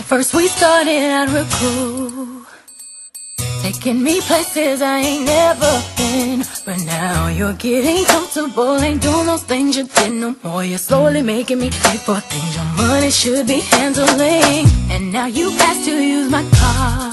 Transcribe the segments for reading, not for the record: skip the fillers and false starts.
First we started out real cool, taking me places I ain't never been. But now you're getting comfortable, ain't doing those things you did no more. You're slowly making me pay for things your money should be handling. And now you ask to use my car,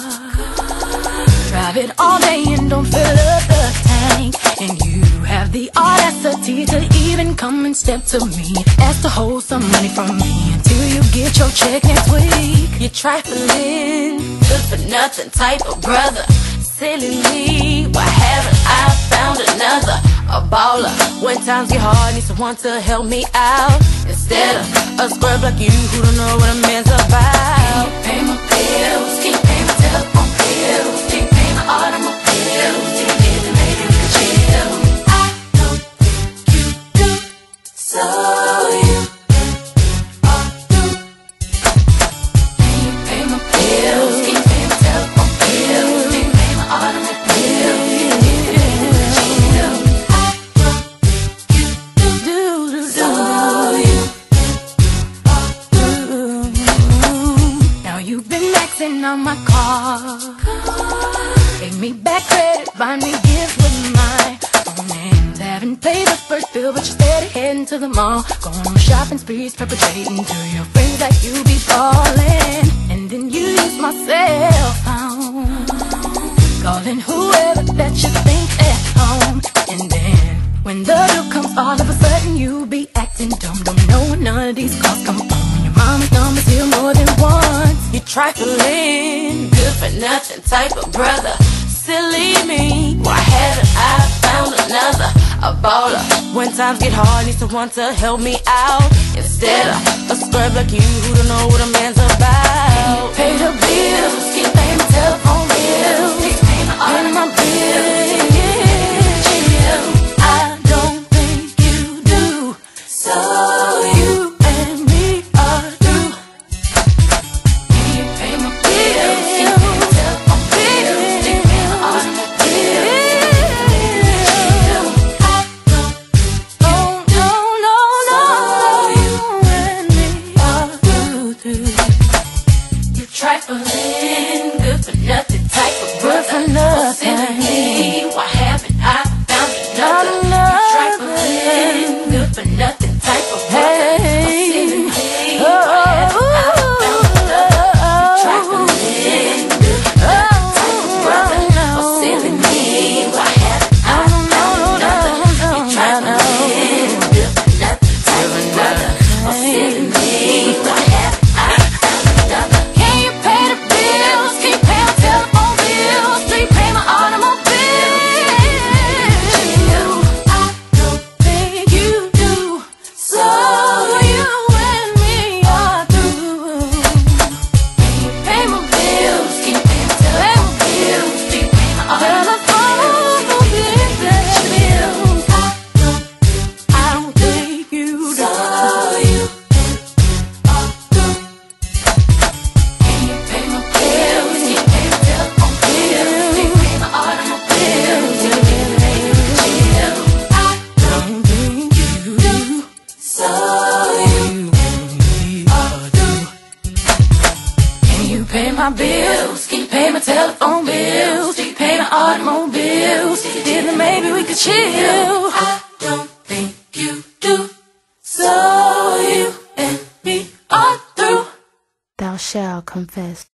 drive it all day and don't fill up the tank. And you have the audacity to even come and step to me, ask to hold some money from me until you get your check next week. You're trifling, good for nothing type of brother. Silly me, why haven't I found another? A baller, when times get hard, need someone to help me out, instead of a scrub like you who don't know what a man's about. Can't pay my bills, can't pay my telephone bills, can't pay my automobiles, can't pay the maybe we could chill. I don't think you do, so you are through. Can't pay my bills, can't pay my telephone bills, can't pay my automobiles, can't pay the maybe we could chill. I don't think you do, so you are through. Now you've been maxing on my car, gave me back credit, buy me gifts with my own names. Haven't paid the first bill, but you're steady heading to the mall, going on shopping sprees, perpetrating to your friends that you be falling. And then you use my cell phone, calling whoever that you think at home. And then when the bill comes, all of a sudden you be acting dumb. Don't know when none of these calls come from your mama's number's here more than once. You're trifling, good for nothing type of brother. Silly me, why haven't I found another? A baller, when times get hard, need someone to help me out, instead of a scrub like you who don't know what a man's about. Can't pay the bills, can't pay my telephone bills, can't pay my bills. I don't think you do, so you and me are through. Can't pay my bills, can't pay my telephone bills, can't pay my automobiles. Trifling, good for nothing type of brother. Silly me, why haven't I found another? You're trifling, good for nothing type of brother. Silly me, why haven't I found another? You're trifling, good for nothing type of brother. Silly me, why haven't I found another? You're trifling, good for nothing type of brother. Silly me, why haven't I found another? Pay my bills, can you pay my telephone bills, can you pay my automobiles, then maybe we could chill. I don't think you do, so you and me are through. Thou shalt confess.